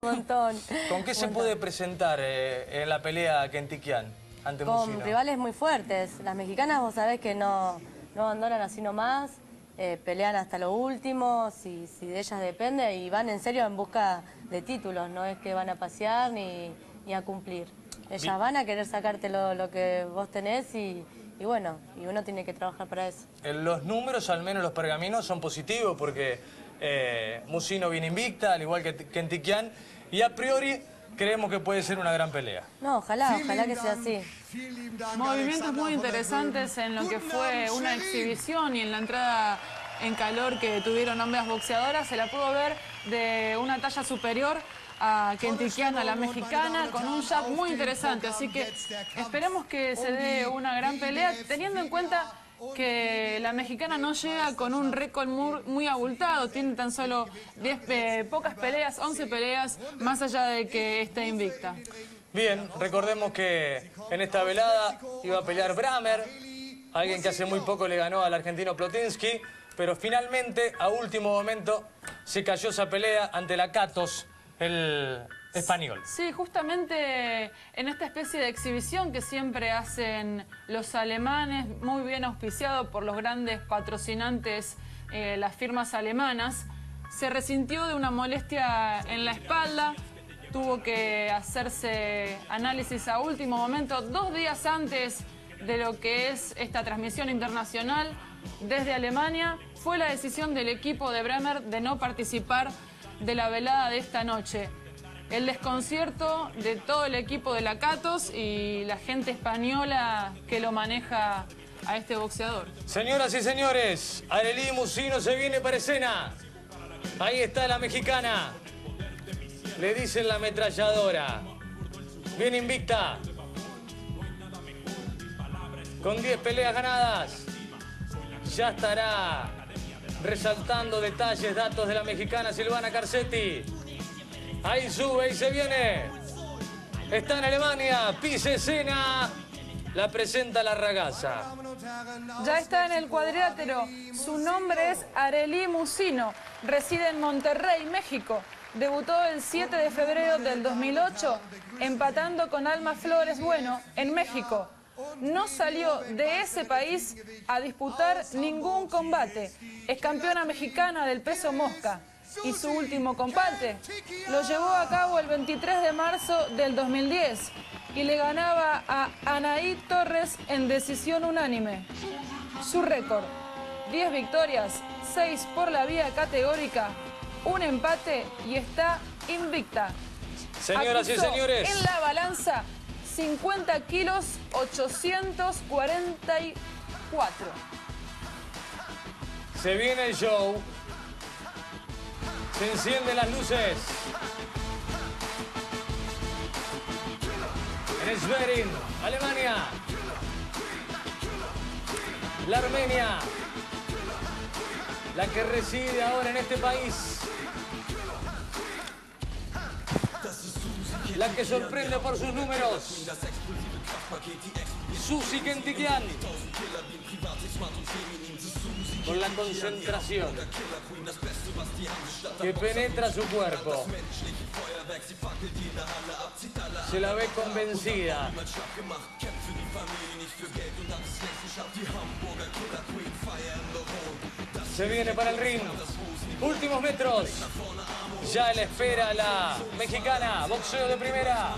Un montón. ¿Con qué se puede presentar en la pelea Kentikian ante Con Musino? rivales muy fuertes. Las mexicanas vos sabés que no abandonan así nomás, pelean hasta lo último, si de ellas depende, y van en serio en busca de títulos, no es que van a pasear ni a cumplir. Ellas van a querer sacarte lo que vos tenés y bueno, y uno tiene que trabajar para eso. Los números, al menos los pergaminos, son positivos porque Musino viene invicta, al igual que Kentikian, y a priori creemos que puede ser una gran pelea. No, ojalá que sea así. Movimientos muy interesantes en lo que fue una exhibición y en la entrada en calor que tuvieron ambas boxeadoras. Se la pudo ver de una talla superior a Kentikian, a la mexicana, con un jab muy interesante. Así que esperemos que se dé una gran pelea, teniendo en cuenta que la mexicana no llega con un récord muy abultado, tiene tan solo pocas peleas, 11 peleas, más allá de que esté invicta. Bien, recordemos que en esta velada iba a pelear Bramer, alguien que hace muy poco le ganó al argentino Plotinski, pero finalmente, a último momento, se cayó esa pelea ante la Katos, el español. Sí, justamente en esta especie de exhibición que siempre hacen los alemanes, muy bien auspiciado por los grandes patrocinantes, las firmas alemanas, se resintió de una molestia en la espalda, tuvo que hacerse análisis a último momento, 2 días antes de lo que es esta transmisión internacional desde Alemania. Fue la decisión del equipo de Bremer de no participar de la velada de esta noche. El desconcierto de todo el equipo de la Katos y la gente española que lo maneja a este boxeador. Señoras y señores, Arely Musino se viene para escena. Ahí está la mexicana. Le dicen la ametralladora. Viene invicta. Con 10 peleas ganadas. Ya estará resaltando detalles, datos de la mexicana Silvana Carcetti. Ahí sube y se viene. Está en Alemania, pisa escena. La presenta la ragazza. Ya está en el cuadrilátero. Su nombre es Arely Musino. Reside en Monterrey, México. Debutó el 7 de febrero del 2008, empatando con Alma Flores Bueno en México. No salió de ese país a disputar ningún combate. Es campeona mexicana del peso mosca. Y su último combate lo llevó a cabo el 23 de marzo del 2010 y le ganaba a Anaí Torres en decisión unánime. Su récord: 10 victorias, 6 por la vía categórica, un empate y está invicta. Señoras y señores, en la balanza 50 kilos 844. se viene el show. Se encienden las luces. En Schwerin, Alemania. La Armenia. La que reside ahora en este país. La que sorprende por sus números. Susi Kentikian. Con la concentración que penetra su cuerpo. Se la ve convencida. Se viene para el ring. Últimos metros. Ya la espera la mexicana. Boxeo de primera.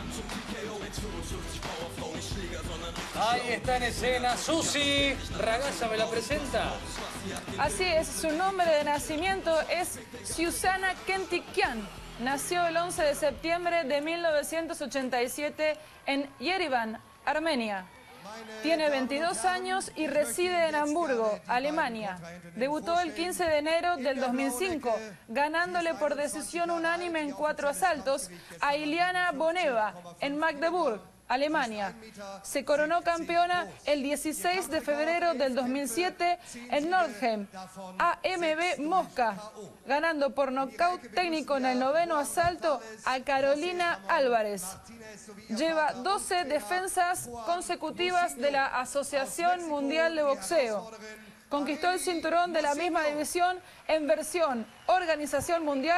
Ahí está en escena Susi. Ragazza, ¿me la presenta? Así es, su nombre de nacimiento es Susana Kentikian. Nació el 11 de septiembre de 1987 en Yerevan, Armenia. Tiene 22 años y reside en Hamburgo, Alemania. Debutó el 15 de enero del 2005, ganándole por decisión unánime en 4 asaltos a Iliana Boneva en Magdeburg, Alemania. Se coronó campeona el 16 de febrero del 2007 en Nordheim, AMB Mosca, ganando por nocaut técnico en el 9º asalto a Carolina Álvarez. Lleva 12 defensas consecutivas de la Asociación Mundial de Boxeo. Conquistó el cinturón de la misma división en versión Organización Mundial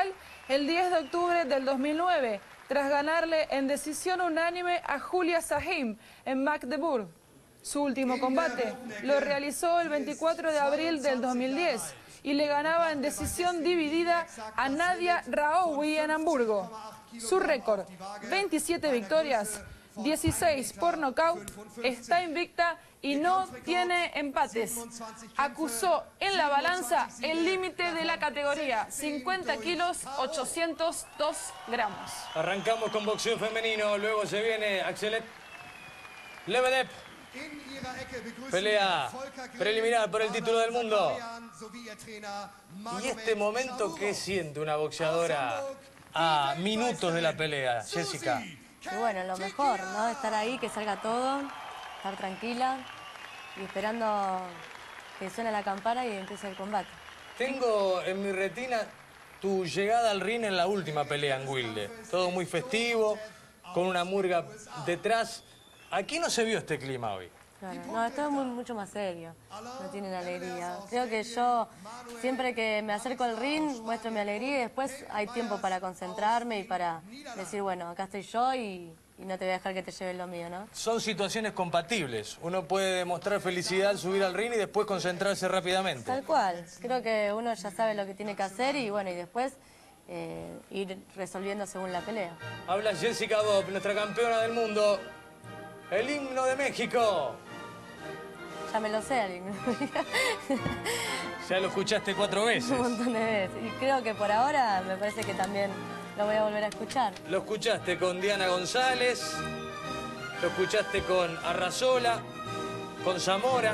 el 10 de octubre del 2009, tras ganarle en decisión unánime a Julia Sahim en Magdeburg. Su último combate lo realizó el 24 de abril del 2010 y le ganaba en decisión dividida a Nadia Raoui en Hamburgo. Su récord, 27 victorias, 16 por nocaut, está invicta y no tiene empates. Acusó en la balanza el límite de la categoría, 50 kilos, 802 gramos. Arrancamos con boxeo femenino, luego se viene Axelet Lebedev. Pelea preliminar por el título del mundo. ¿Y este momento qué siente una boxeadora a minutos de la pelea, Jessica? Y bueno, lo mejor, ¿no? Estar ahí, que salga todo, estar tranquila y esperando que suene la campana y empiece el combate. Tengo en mi retina tu llegada al ring en la última pelea en Wilde. Todo muy festivo, con una murga detrás. Aquí no se vio este clima hoy. Claro, no, esto es mucho más serio, no tienen alegría. Creo que yo, siempre que me acerco al ring, muestro mi alegría y después hay tiempo para concentrarme y para decir, bueno, acá estoy yo y no te voy a dejar que te lleves lo mío, ¿no? Son situaciones compatibles. Uno puede demostrar felicidad al subir al ring y después concentrarse rápidamente. Tal cual. Creo que uno ya sabe lo que tiene que hacer y bueno, y después ir resolviendo según la pelea. Habla Jessica Bob, nuestra campeona del mundo. El himno de México. Ya me lo sé, Aline. Ya lo escuchaste 4 veces. Un montón de veces. Y creo que por ahora me parece que también lo voy a volver a escuchar. Lo escuchaste con Diana González, lo escuchaste con Arrazola, con Zamora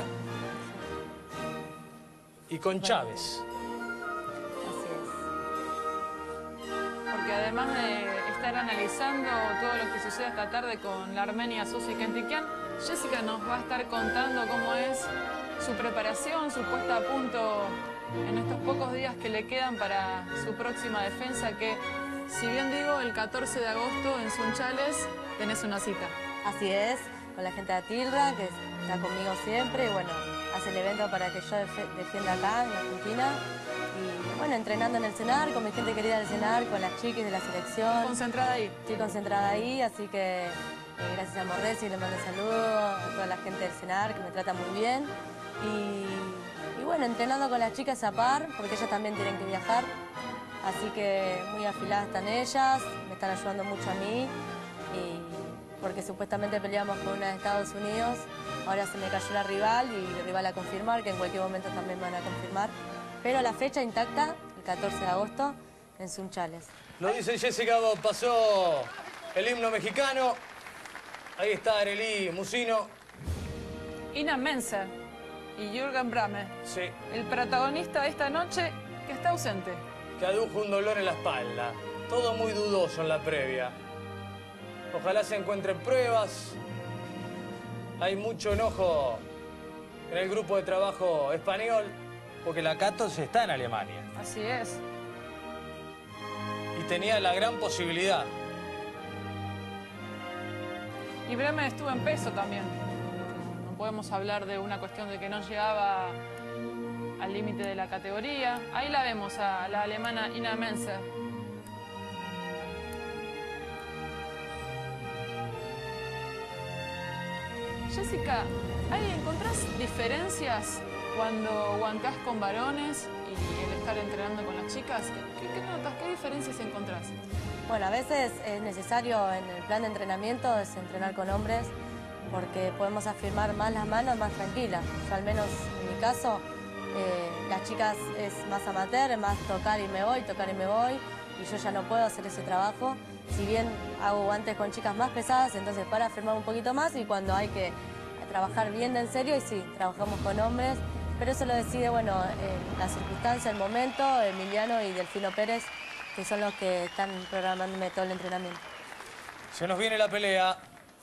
y con Chávez. Así es. Porque además de estar analizando todo lo que sucede esta tarde con la armenia Susi Kentikian, Jessica nos va a estar contando cómo es su preparación, su puesta a punto en estos pocos días que le quedan para su próxima defensa, que, si bien digo, el 14 de agosto en Sunchales tenés una cita. Así es, con la gente de Atilra, que está conmigo siempre y bueno, hace el evento para que yo defienda acá en Argentina. Y bueno, entrenando en el CENAR, con mi gente querida del CENAR, con las chiquis de la selección. Concentrada ahí. Estoy concentrada ahí, así que gracias a Morresi, le mando saludos a toda la gente del CENAR, que me trata muy bien. Y bueno, entrenando con las chicas a par, porque ellas también tienen que viajar. Así que muy afiladas están ellas, me están ayudando mucho a mí. Porque supuestamente peleamos con una de Estados Unidos, ahora se me cayó la rival y la rival a confirmar, que en cualquier momento también van a confirmar. Pero la fecha intacta, el 14 de agosto, en Sunchales. Lo dice Jessica Bob, pasó el himno mexicano. Ahí está Arely Musino. Ina Menzer y Jürgen Brahme. Sí. El protagonista de esta noche que está ausente. Que adujo un dolor en la espalda. Todo muy dudoso en la previa. Ojalá se encuentren pruebas. Hay mucho enojo en el grupo de trabajo español, porque la Catos está en Alemania. Así es. Y tenía la gran posibilidad. Y Bremen estuvo en peso también. No podemos hablar de una cuestión de que no llegaba al límite de la categoría. Ahí la vemos a la alemana Ina Menzer. Jessica, ¿encontrás diferencias cuando guancás con varones y el estar entrenando con las chicas? ¿Qué notas? ¿Qué diferencias encontrás? Bueno, a veces es necesario en el plan de entrenamiento es entrenar con hombres porque podemos afirmar más las manos más tranquilas. Yo al menos en mi caso, las chicas es más amateur, es más tocar y me voy, y yo ya no puedo hacer ese trabajo. Si bien hago guantes con chicas más pesadas, entonces para afirmar un poquito más y cuando hay que trabajar bien de en serio, y sí, trabajamos con hombres, pero eso lo decide, bueno, la circunstancia, el momento, Emiliano y Delfino Pérez, que son los que están programándome todo el entrenamiento. Se nos viene la pelea.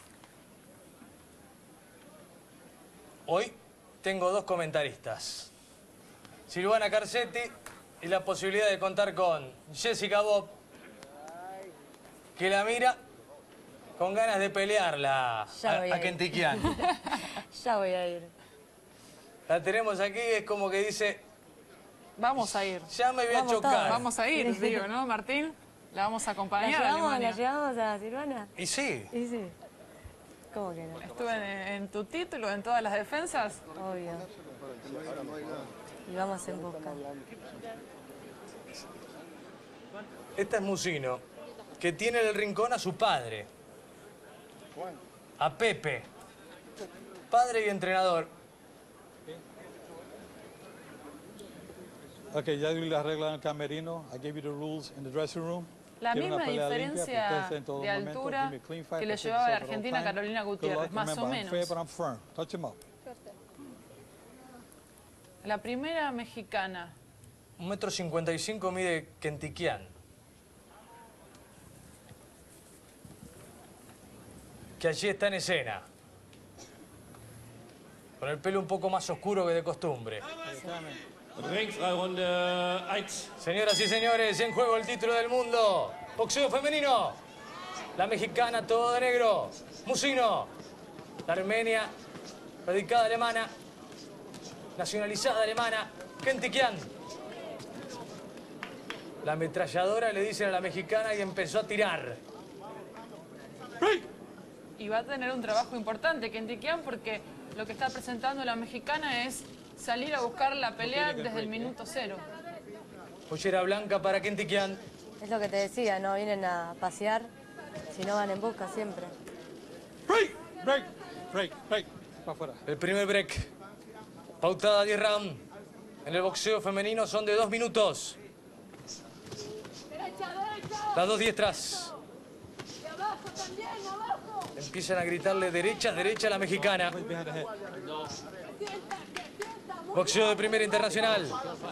Hoy tengo 2 comentaristas. Silvana Carcetti y la posibilidad de contar con Jessica Bob, que la mira con ganas de pelearla a Kentikian. Ya voy a ir. La tenemos aquí, es como que dice... Vamos a ir. Ya me voy a chocar. Vamos a ir, digo, ¿no, Martín? La vamos a acompañar a Alemania. ¿La llevamos a Silvana? Y sí. Y sí. ¿Cómo que no? Estuve en tu título, en todas las defensas. Obvio. Y vamos en busca. Esta es Musino, que tiene en el rincón a su padre, a Pepe, padre y entrenador. Ok, ya di las reglas en el camerino. I gave you the rules in the dressing room. La Quiero una misma pelea limpia, diferencia protesta en todo de momento, altura give me a clean fight, que le protect llevaba a la yourself at all argentina time. Carolina Good Gutiérrez, luck. más o Remember, I'm fair, menos. but I'm firm. Touch him up. La primera mexicana. 1,55 m mide Kentikian, que allí está en escena, con el pelo un poco más oscuro que de costumbre. Ringfreirunde 1. Señoras y señores, en juego el título del mundo. Boxeo femenino. La mexicana, todo de negro. Musino. La armenia, radicada alemana, nacionalizada alemana, Kentikian. La ametralladora, le dicen a la mexicana, y empezó a tirar. Y va a tener un trabajo importante Kentikian porque lo que está presentando la mexicana es salir a buscar la pelea desde el minuto 0. Pollera blanca para Kentikian. Es lo que te decía, no vienen a pasear, sino van en busca siempre. Break, break, break, break. Para afuera. El primer break. Pautada 10 rounds. En el boxeo femenino son de 2 minutos. Las dos diestras. Empiezan a gritarle derecha, derecha a la mexicana. Behind the head. Boxeo de primera internacional.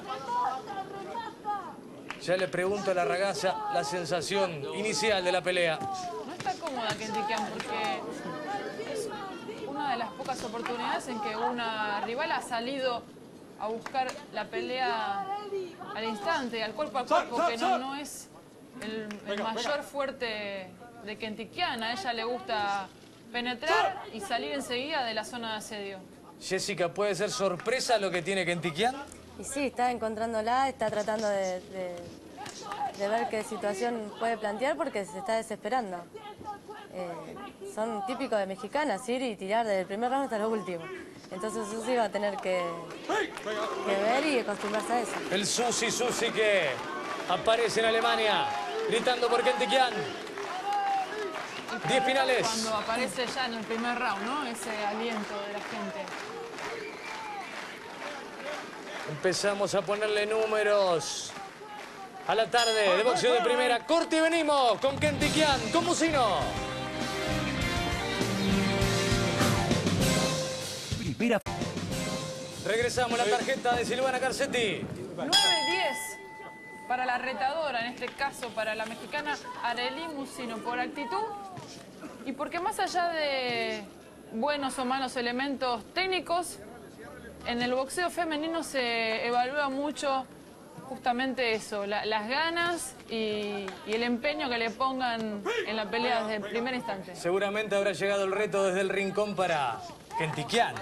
Ya le pregunto a la ragazza la sensación inicial de la pelea. No está cómoda Kentikian porque es una de las pocas oportunidades en que una rival ha salido a buscar la pelea al instante, al cuerpo, que no es el mayor fuerte de Kentikian. A ella le gusta penetrar y salir enseguida de la zona de asedio. Jessica, ¿puede ser sorpresa lo que tiene Kentikian? Y sí, está encontrándola, está tratando de ver qué situación puede plantear porque se está desesperando. Son típicos de mexicanas, ir y tirar desde el primer round hasta el último. Entonces Susi va a tener que ver y acostumbrarse a eso. El Susi que aparece en Alemania, gritando por Kentikian. 10 finales. Cuando aparece ya en el primer round, ¿no? Ese aliento de la gente. Empezamos a ponerle números a la tarde de boxeo de primera. Corte y venimos con Kentikian, con Musino. Regresamos a la tarjeta de Silvana Carcetti. 9-10 para la retadora, en este caso para la mexicana Arely Musino, por actitud y porque más allá de buenos o malos elementos técnicos, en el boxeo femenino se evalúa mucho justamente eso, las ganas y el empeño que le pongan en la pelea desde el primer instante. Seguramente habrá llegado el reto desde el rincón para Kentikian,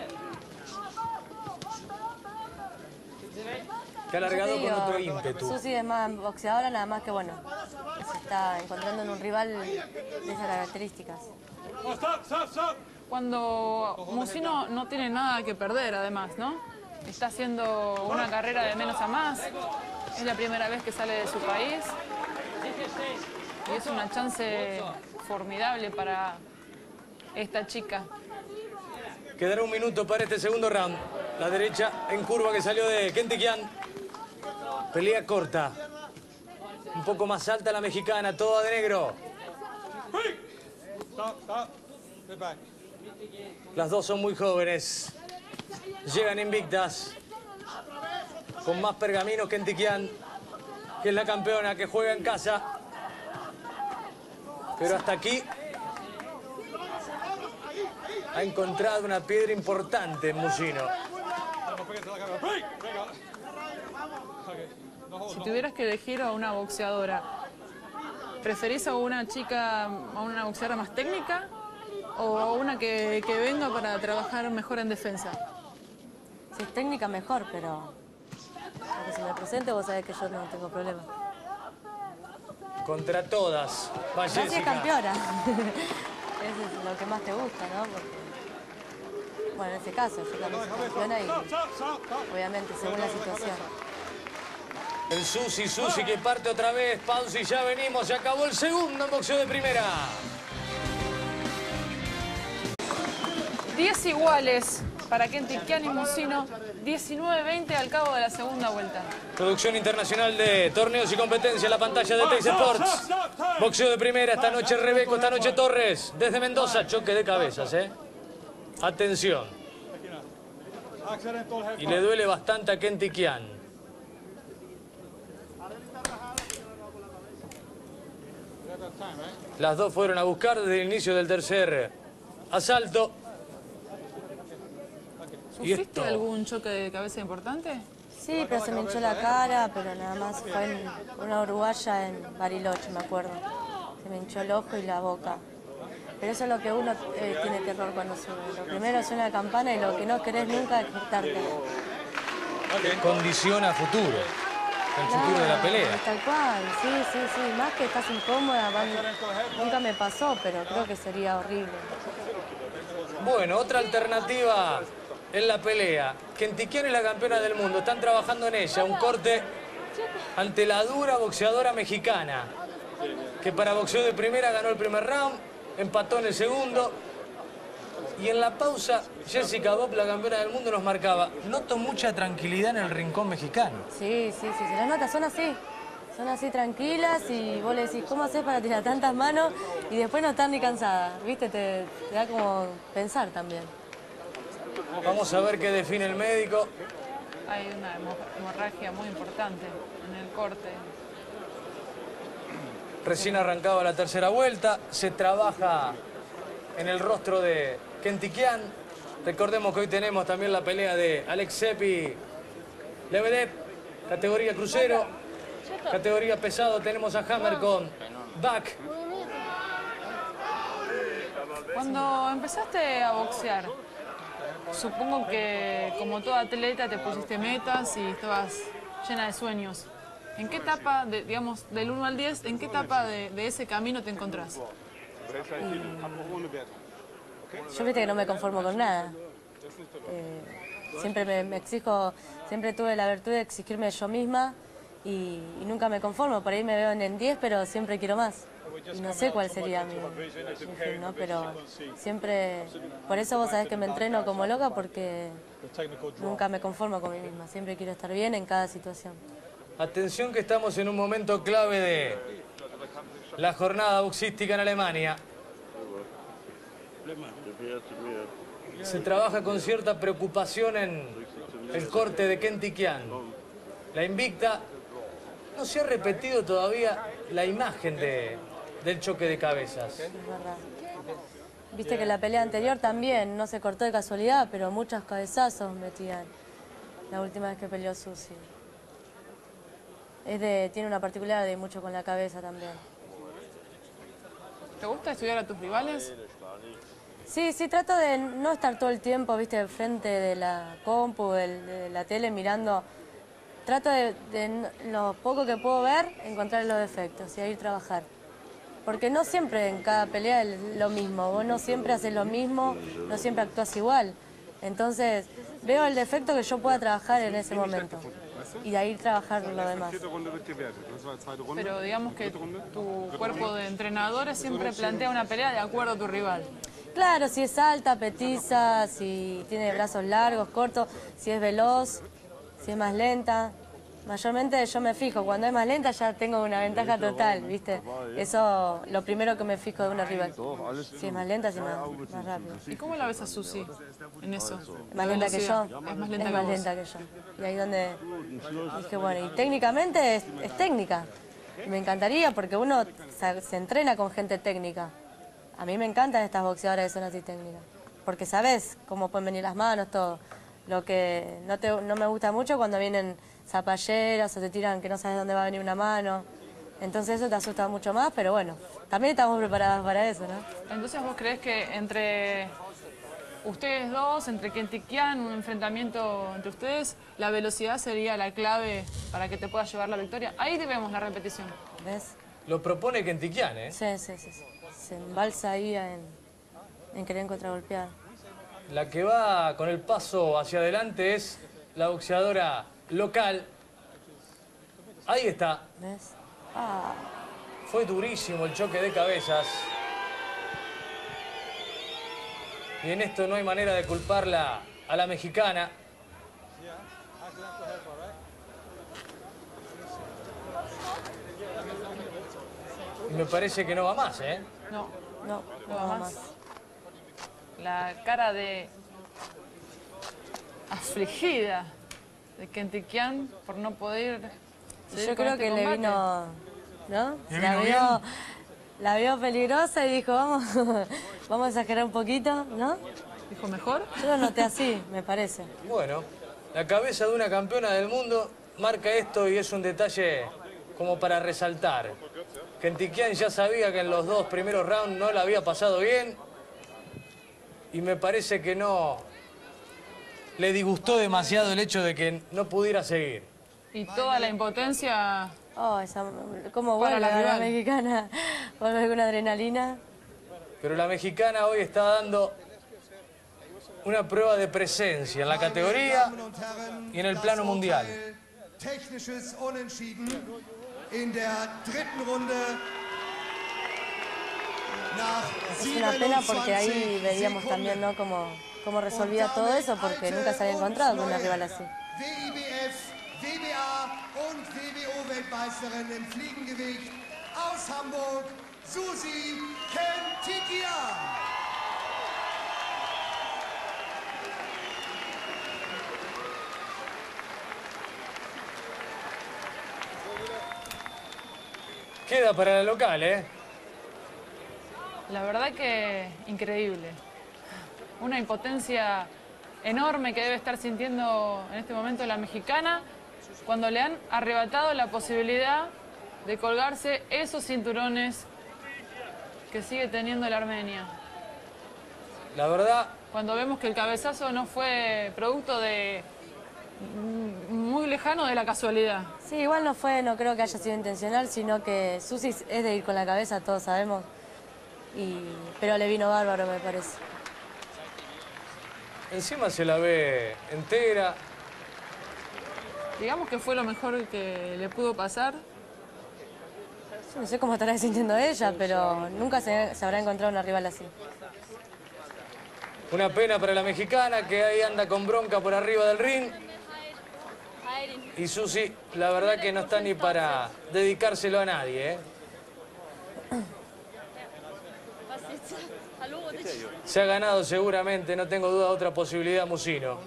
que ha alargado con otro ímpetu. Susi es más boxeadora, nada más que bueno, se está encontrando en un rival de esas características. Cuando Musino no tiene nada que perder, además, ¿no? Está haciendo una carrera de menos a más. Es la primera vez que sale de su país. Y es una chance formidable para esta chica. Quedará un minuto para este segundo round. La derecha en curva que salió de Kentikian. Pelea corta. Un poco más alta la mexicana, toda de negro. Stop, stop. Get back. Las dos son muy jóvenes. Llegan invictas. Con más pergaminos que Kentikian, que es la campeona, que juega en casa. Pero hasta aquí ha encontrado una piedra importante en Musino. Si tuvieras que elegir a una boxeadora, ¿preferís a una chica, a una boxeadora más técnica o a una que venga para trabajar mejor en defensa? Si es técnica, mejor, pero si me presente, vos sabés que yo no tengo problema. contra todas. Va Casi es Jessica. campeona. Eso es lo que más te gusta, ¿no? Porque, bueno, en ese caso, yo también soy campeona y obviamente según la situación. El Susi que parte otra vez. Pausa y ya venimos. Se acabó el segundo en boxeo de primera. 10 iguales para Kenty-Kian y Mosino, 19-20 al cabo de la segunda vuelta. Producción internacional de torneos y competencias. La pantalla de Teis Sports. Boxeo de primera. Esta noche Rebeco, esta noche Torres. Desde Mendoza, choque de cabezas, ¿eh? Atención. Y le duele bastante a Kenty-Kian. Las dos fueron a buscar desde el inicio del tercer asalto. ¿Sufriste algún choque de cabeza importante? Sí, pero se me hinchó la cara, pero nada más fue en una uruguaya en Bariloche, me acuerdo. Se me hinchó el ojo y la boca. Pero eso es lo que uno tiene terror cuando sube. Lo primero suena la campana y lo que no querés nunca es cortarte. Condiciona futuro. El futuro de la pelea. Tal cual, sí. Más que estás incómoda, nunca me pasó, pero creo que sería horrible. Bueno, otra alternativa en la pelea. Kenty-Kian es la campeona del mundo. Están trabajando en ella. Un corte ante la dura boxeadora mexicana. Que para boxeo de primera ganó el primer round. Empató en el segundo. Y en la pausa, Jessica Bob, la campeona del mundo, nos marcaba: noto mucha tranquilidad en el rincón mexicano. Sí, se las nota, son así tranquilas y vos le decís, ¿cómo haces para tirar tantas manos? Y después no están ni cansadas, ¿viste? Te da como pensar también. Vamos a ver qué define el médico. Hay una hemorragia muy importante en el corte. Recién arrancaba la tercera vuelta, se trabaja en el rostro de Kenty-Kian. Recordemos que hoy tenemos también la pelea de Alexepi Lebedev, categoría crucero. Categoría pesado tenemos a Hammer con Back. Cuando empezaste a boxear, supongo que como toda atleta te pusiste metas y estabas llena de sueños. ¿En qué etapa, digamos, del 1 al 10, en qué etapa de ese camino te encontrás? Yo viste que no me conformo con nada. Siempre me exijo, siempre tuve la virtud de exigirme yo misma y nunca me conformo. Por ahí me veo en 10, pero siempre quiero más. Y no sé cuál sería mi fin, ¿no? Pero siempre, por eso vos sabés que me entreno como loca, porque nunca me conformo con mí misma. Siempre quiero estar bien en cada situación. Atención que estamos en un momento clave de la jornada boxística en Alemania. Se trabaja con cierta preocupación en el corte de Kenty-Kian. La invicta, no se ha repetido todavía la imagen del choque de cabezas. Es verdad. Viste que en la pelea anterior también no se cortó de casualidad, pero muchos cabezazos metían la última vez que peleó Susi. Tiene una particularidad de mucho con la cabeza también. ¿Te gusta estudiar a tus rivales? Sí, trato de no estar todo el tiempo, viste, frente de la compu, de la tele mirando. Trato de lo poco que puedo ver, encontrar los defectos y a ir a trabajar. Porque no siempre en cada pelea es lo mismo, vos no siempre haces lo mismo, no siempre actúas igual. Entonces, veo el defecto que yo pueda trabajar en ese momento y de ahí trabajar lo demás. Pero digamos que tu cuerpo de entrenadores siempre plantea una pelea de acuerdo a tu rival. Claro, si es alta, petiza, si tiene brazos largos, cortos, si es veloz, si es más lenta. Mayormente yo me fijo, cuando es más lenta ya tengo una ventaja total, ¿viste? Eso, lo primero que me fijo de una rival. Si es más lenta, si es más rápido. ¿Y cómo la ves a Susi en eso? ¿Es más lenta que yo? Es más lenta Es que más vos. lenta que yo. Y ahí donde dije, bueno, y técnicamente es técnica. Me encantaría porque uno se entrena con gente técnica. A mí me encantan estas boxeadoras que son así técnicas. Porque sabes cómo pueden venir las manos, todo. Lo que no me gusta mucho cuando vienen zapalleras o te tiran que no sabes dónde va a venir una mano. Entonces eso te asusta mucho más, pero bueno, también estamos preparadas para eso, ¿no? Entonces vos creés que entre ustedes dos, entre Kenty-Kian, un enfrentamiento entre ustedes, la velocidad sería la clave para que te pueda llevar la victoria. Ahí vemos la repetición. ¿Ves? Lo propone Kentikian, ¿eh? Sí. Se embalsa ahí en querer contragolpear. La que va con el paso hacia adelante es la boxeadora local. Ahí está. ¿Ves? Ah, Fue durísimo el choque de cabezas. Y en esto no hay manera de culparla a la mexicana. Y me parece que no va más, ¿eh? No, no va va más. más. La cara de afligida de Kentikian por no poder seguir Yo con creo este que le combate. vino, ¿no? ¿Le vino La vio peligrosa y dijo, vamos a exagerar un poquito, ¿no? Dijo mejor. Yo lo noté así, me parece. Bueno, la cabeza de una campeona del mundo marca esto y es un detalle como para resaltar. Kentikian ya sabía que en los 2 primeros rounds no la había pasado bien y me parece que no le disgustó demasiado el hecho de que no pudiera seguir. Y toda la impotencia. Oh, cómo Para vuelve la la rival. mexicana, vuelve con adrenalina. Pero la mexicana hoy está dando una prueba de presencia en la categoría y en el plano mundial. Technisches Unentschieden in der dritten Runde. Es una pena porque ahí veíamos también, ¿no? Cómo resolvía todo eso, porque nunca se había encontrado con una rival así. WIBF, WBA und WBO-Weltmeisterin im Fliegengewicht aus Hamburg, Susi Kentikian. Queda para la local, ¿eh? La verdad que increíble. Una impotencia enorme que debe estar sintiendo en este momento la mexicana cuando le han arrebatado la posibilidad de colgarse esos cinturones que sigue teniendo la Armenia. La verdad, Cuando vemos que el cabezazo no fue producto de muy lejano de la casualidad. Sí, igual no creo que haya sido intencional, sino que Susi es de ir con la cabeza, todos sabemos. Pero le vino bárbaro, me parece. encima se la ve entera. Digamos que fue lo mejor que le pudo pasar. Yo no sé cómo estará sintiendo ella, pero nunca se habrá encontrado una rival así. Una pena para la mexicana que ahí anda con bronca por arriba del ring. Y Susi, la verdad que no está ni para dedicárselo a nadie, ¿eh? Se ha ganado seguramente, no tengo duda, otra posibilidad Musino.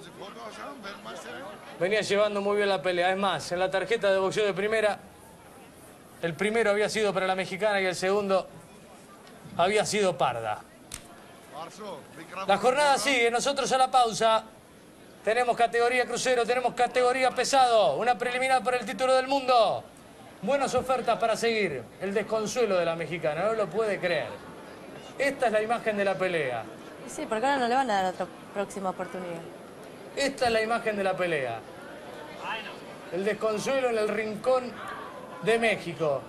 Venía llevando muy bien la pelea. Es más, en la tarjeta de boxeo de primera, el primero había sido para la mexicana y el segundo había sido Parda. La jornada sigue, nosotros a la pausa. Tenemos categoría crucero, tenemos categoría pesado, una preliminar por el título del mundo. Buenas ofertas para seguir. El desconsuelo de la mexicana, no lo puede creer. Esta es la imagen de la pelea. Y sí, porque ahora no le van a dar otra próxima oportunidad. Esta es la imagen de la pelea. El desconsuelo en el rincón de México.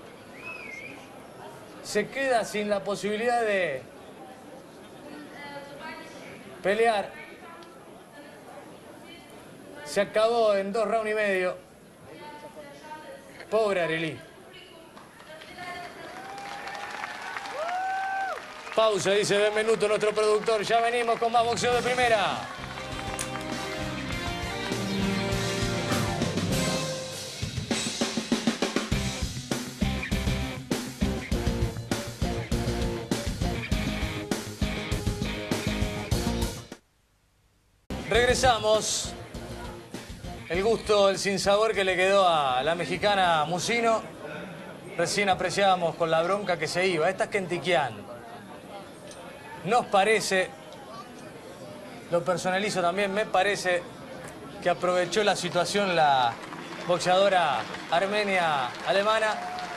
Se queda sin la posibilidad de pelear. Se acabó en 2 rounds y medio. Pobre Arely. Pausa, dice Benvenuto, nuestro productor. Ya venimos con más boxeo de primera. Regresamos. El gusto, el sinsabor que le quedó a la mexicana Musino. Recién apreciábamos con la bronca que se iba. Esta es Kentikian. Nos parece, lo personalizo también, me parece que aprovechó la situación la boxeadora armenia alemana.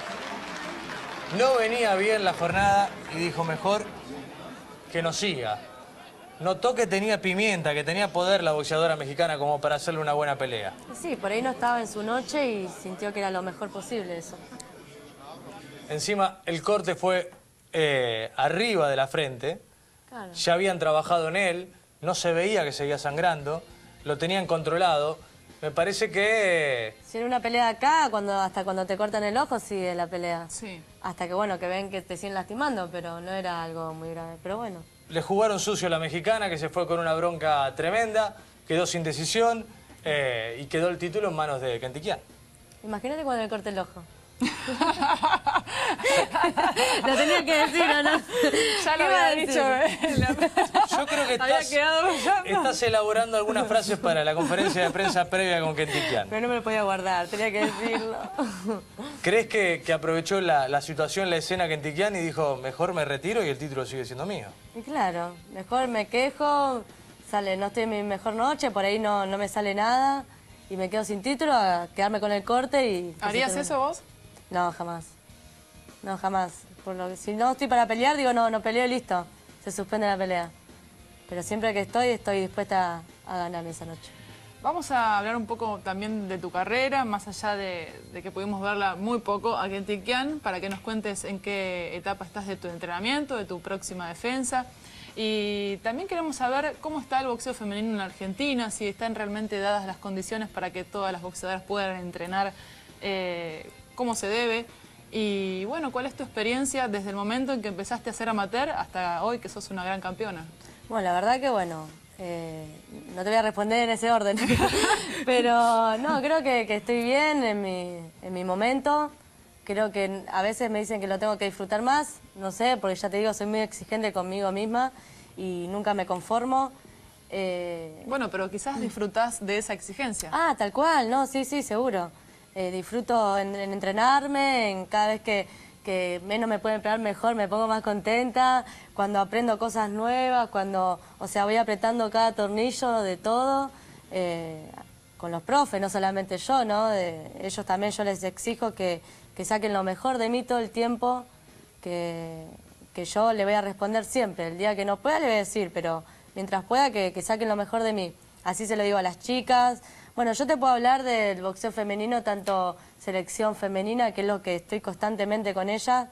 No venía bien la jornada y dijo mejor que no siga. Notó que tenía pimienta, que tenía poder la boxeadora mexicana como para hacerle una buena pelea. Y sí, por ahí no estaba en su noche y sintió que era lo mejor posible eso. Encima, el corte fue arriba de la frente. Claro. Ya habían trabajado en él, no se veía que seguía sangrando, lo tenían controlado. Me parece que... Si en una pelea acá, hasta cuando te cortan el ojo sigue la pelea. Sí. Hasta que, bueno, que ven que te siguen lastimando, pero no era algo muy grave. Pero bueno. Le jugaron sucio a la mexicana, que se fue con una bronca tremenda, quedó sin decisión y quedó el título en manos de Kentikian. Imagínate cuando le corte el ojo. Lo tenía que decir, ¿o no? Ya lo había dicho. Yo creo que estás elaborando algunas frases para la conferencia de prensa previa con Kentikian. Pero no me lo podía guardar, tenía que decirlo. ¿Crees que aprovechó la situación, la escena Kentikian y dijo, mejor me retiro y el título sigue siendo mío? Y claro, mejor me quejo, no estoy en mi mejor noche, por ahí no me sale nada y me quedo sin título a quedarme con el corte y... ¿Harías eso vos? No, jamás. No, jamás. Si no estoy para pelear, digo, no peleo y listo. Se suspende la pelea. Pero siempre que estoy dispuesta a ganar esa noche. Vamos a hablar un poco también de tu carrera, más allá de que pudimos verla muy poco a Kentikian, para que nos cuentes en qué etapa estás de tu entrenamiento, de tu próxima defensa. Y también queremos saber cómo está el boxeo femenino en Argentina, si están realmente dadas las condiciones para que todas las boxeadoras puedan entrenar cómo se debe. Y bueno, ¿cuál es tu experiencia desde el momento en que empezaste a ser amateur hasta hoy que sos una gran campeona? Bueno, la verdad que bueno, no te voy a responder en ese orden, pero no, creo que estoy bien en mi momento. Creo que a veces me dicen que lo tengo que disfrutar más, no sé, porque ya te digo, soy muy exigente conmigo misma y nunca me conformo. Bueno, pero quizás disfrutás de esa exigencia. Ah, tal cual, no, sí, seguro. Disfruto en entrenarme, en cada vez que menos me pueden pegar mejor, me pongo más contenta, cuando aprendo cosas nuevas, voy apretando cada tornillo de todo, con los profes, no solamente yo, ¿no? Ellos también, yo les exijo que saquen lo mejor de mí todo el tiempo, que yo le voy a responder siempre. El día que no pueda le voy a decir, pero mientras pueda que saquen lo mejor de mí. Así se lo digo a las chicas. Bueno, yo te puedo hablar del boxeo femenino, tanto selección femenina, que es lo que estoy constantemente con ella,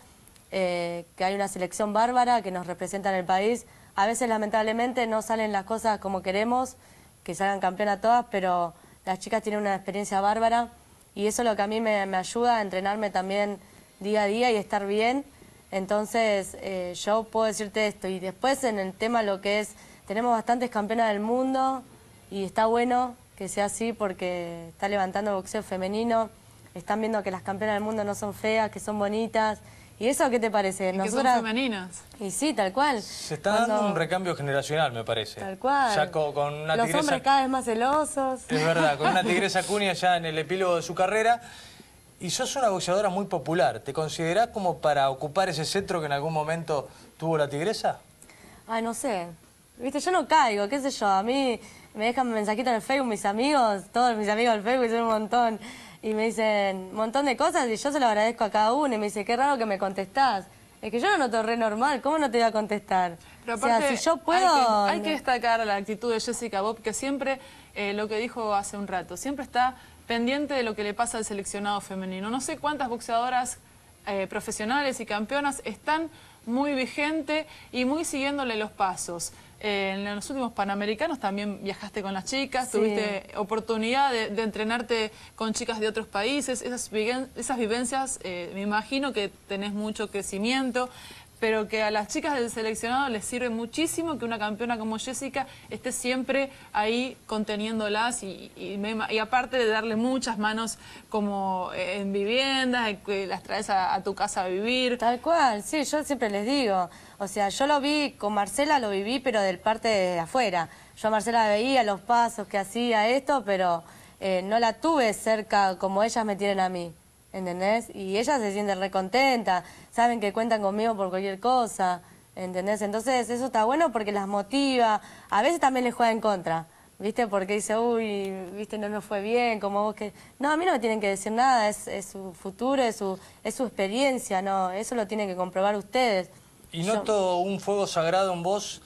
que hay una selección bárbara que nos representa en el país. A veces, lamentablemente, no salen las cosas como queremos, que salgan campeonas todas, pero las chicas tienen una experiencia bárbara y eso es lo que a mí me ayuda a entrenarme también día a día y estar bien. Entonces, yo puedo decirte esto. Y después, en el tema lo que es, tenemos bastantes campeonas del mundo y está bueno que sea así porque está levantando el boxeo femenino. Están viendo que las campeonas del mundo no son feas, que son bonitas. ¿Y eso qué te parece? Y nosotras... que son femeninas. Y sí, tal cual. Se está dando un recambio generacional, me parece. Tal cual. Ya con una Los tigresa... hombres cada vez más celosos. Es verdad, con una Tigresa Cunha ya en el epílogo de su carrera. Y sos una boxeadora muy popular. ¿Te considerás como para ocupar ese cetro que en algún momento tuvo la Tigresa? Ay, no sé. Viste, yo no caigo, qué sé yo. A mí me dejan mensajitos en el Facebook mis amigos, todos mis amigos del Facebook, son un montón. Y me dicen un montón de cosas y yo se lo agradezco a cada uno. Y me dice, qué raro que me contestás. Es que yo no noto re normal, ¿cómo no te voy a contestar? Pero aparte, o sea, si yo puedo... Hay que destacar la actitud de Jessica Bob, que siempre, lo que dijo hace un rato, siempre está pendiente de lo que le pasa al seleccionado femenino. No sé cuántas boxeadoras profesionales y campeonas están muy vigentes y muy siguiéndole los pasos. En los últimos Panamericanos también viajaste con las chicas, sí. Tuviste oportunidad de entrenarte con chicas de otros países, esas vivencias, me imagino que tenés mucho crecimiento, pero que a las chicas del seleccionado les sirve muchísimo que una campeona como Jessica esté siempre ahí conteniéndolas y aparte de darle muchas manos como en viviendas, que las traes a tu casa a vivir. Tal cual, sí, yo siempre les digo, o sea, yo lo vi, con Marcela lo viví, pero del parte de afuera. Yo a Marcela veía los pasos que hacía esto, pero no la tuve cerca como ellas me tienen a mí. ¿Entendés? Y ellas se sienten recontentas, saben que cuentan conmigo por cualquier cosa, ¿entendés? Entonces eso está bueno porque las motiva, a veces también les juega en contra, ¿viste? Porque dice, uy, ¿viste? No nos fue bien, como vos que... No, a mí no me tienen que decir nada, es su futuro, es su experiencia, ¿no? Eso lo tienen que comprobar ustedes. Y noto un fuego sagrado en vos,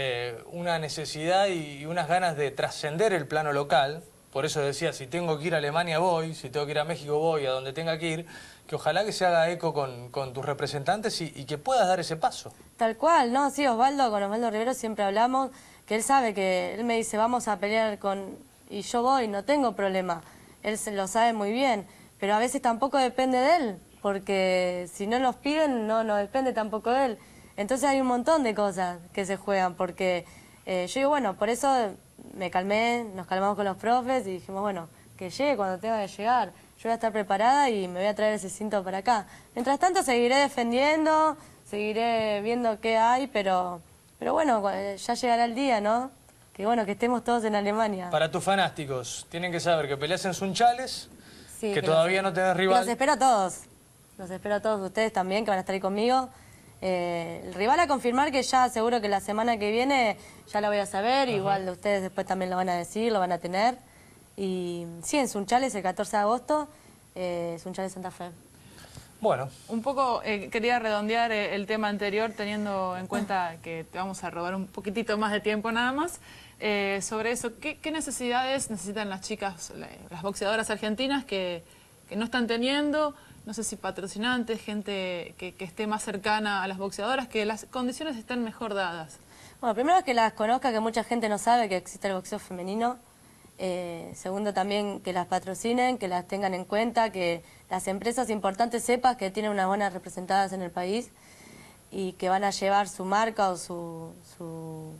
una necesidad y unas ganas de trascender el plano local. Por eso decía, si tengo que ir a Alemania voy, si tengo que ir a México voy, a donde tenga que ir. que ojalá que se haga eco con tus representantes y que puedas dar ese paso. Tal cual, ¿no? Sí, con Osvaldo Rivero siempre hablamos, que él sabe que, él me dice, vamos a pelear y yo voy, no tengo problema. Él lo sabe muy bien, pero a veces tampoco depende de él, porque si no nos piden, no depende tampoco de él. Entonces hay un montón de cosas que se juegan, porque yo digo, bueno, por eso me calmé, nos calmamos con los profes y dijimos, bueno, que llegue cuando tenga que llegar. Yo voy a estar preparada y me voy a traer ese cinto para acá. Mientras tanto seguiré defendiendo, seguiré viendo qué hay, pero bueno, ya llegará el día, ¿no? Que bueno, que estemos todos en Alemania. Para tus fanáticos, tienen que saber que peleas en Sunchales, Sí, que todavía no tenés rival. Los espero a todos. Los espero a todos ustedes también, que van a estar ahí conmigo. El rival a confirmar, que ya seguro que la semana que viene ya lo voy a saber. Igual ustedes después también lo van a decir, lo van a tener. Y sí, en Sunchales, el 14 de agosto, Sunchales Santa Fe. Bueno. Un poco quería redondear el tema anterior, teniendo en cuenta que te vamos a robar un poquitito más de tiempo nada más. Sobre eso, ¿qué necesidades necesitan las chicas, las boxeadoras argentinas que no están teniendo? No sé si patrocinantes, gente que esté más cercana a las boxeadoras, que las condiciones estén mejor dadas. Bueno, primero que las conozca, que mucha gente no sabe que existe el boxeo femenino. Segundo, también que las patrocinen, que las tengan en cuenta, que las empresas importantes sepan que tienen unas buenas representadas en el país y que van a llevar su marca o su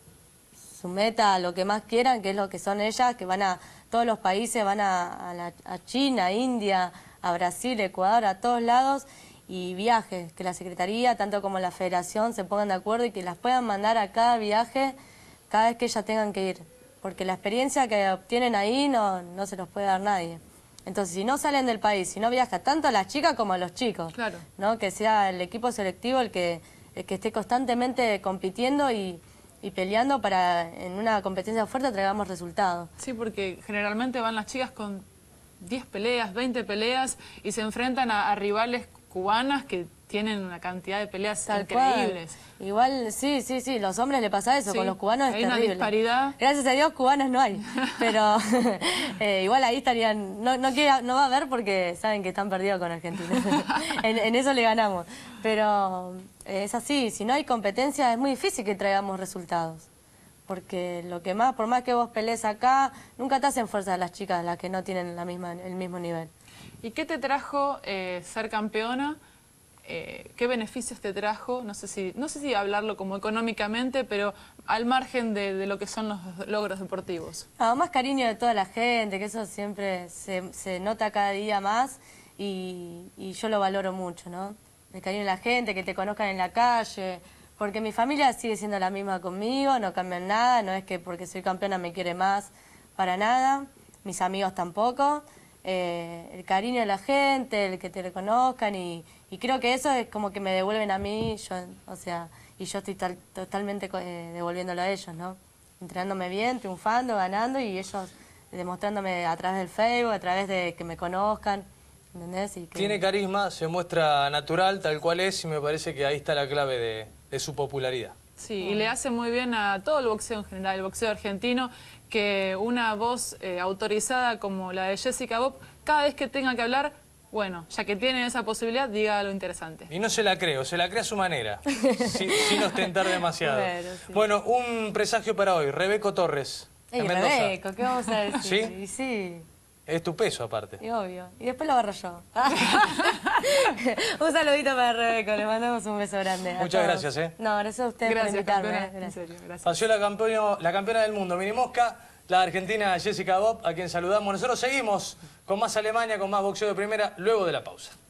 meta, lo que más quieran, que es lo que son ellas, que van a todos los países, van a China, India, a Brasil, Ecuador, a todos lados, y viajes, que la Secretaría, tanto como la Federación, se pongan de acuerdo y que las puedan mandar a cada viaje cada vez que ellas tengan que ir. Porque la experiencia que obtienen ahí no se los puede dar nadie. Entonces, si no salen del país, si no viajan tanto a las chicas como a los chicos, claro, ¿no? Que sea el equipo selectivo el que esté constantemente compitiendo y peleando para en una competencia fuerte traigamos resultados. Sí, porque generalmente van las chicas con 10 peleas, 20 peleas y se enfrentan a rivales cubanas que tienen una cantidad de peleas Tal increíbles. Cual. Igual, sí, los hombres le pasa eso, Sí, con los cubanos es hay una terrible. disparidad. Gracias a Dios, cubanos no hay, pero igual ahí estarían, no va a haber porque saben que están perdidos con Argentina, en eso le ganamos, pero es así, si no hay competencia es muy difícil que traigamos resultados, porque por más que vos pelees acá, nunca te hacen fuerza las chicas, las que no tienen el mismo nivel. ¿Y qué te trajo ser campeona? ¿Qué beneficios te trajo? No sé si hablarlo como económicamente, pero al margen de lo que son los logros deportivos. Más cariño de toda la gente, que eso siempre se nota cada día más y yo lo valoro mucho, ¿no? El cariño de la gente, que te conozcan en la calle, porque mi familia sigue siendo la misma conmigo, no cambian nada, no es que porque soy campeona me quiere más, para nada, mis amigos tampoco. El cariño de la gente, el que te reconozcan y creo que eso es como que me devuelven a mí, y yo estoy totalmente devolviéndolo a ellos, ¿no? Entrenándome bien, triunfando, ganando y ellos demostrándome a través del Facebook, a través de que me conozcan, ¿entendés? Tiene carisma, se muestra natural, tal cual es, y me parece que ahí está la clave de su popularidad. Sí, y le hace muy bien a todo el boxeo en general, el boxeo argentino, que una voz autorizada como la de Jessica Bob, cada vez que tenga que hablar, bueno, ya que tiene esa posibilidad, diga lo interesante. Y no se la creo, se la cree a su manera, sin ostentar demasiado. Sí. Bueno, un presagio para hoy, Rebeco Torres, en Mendoza. Rebeco, ¿qué vamos a decir? ¿Sí? Sí. Es tu peso, aparte. Y obvio. Y después lo agarro yo. Un saludito para Rebeco, le mandamos un beso grande. Muchas gracias, No, gracias a ustedes por invitarme. Campeona, en serio, gracias. Pasó la campeona del mundo, Mini Mosca, la argentina Jessica Bob, a quien saludamos. Nosotros seguimos con más Alemania, con más boxeo de primera, luego de la pausa.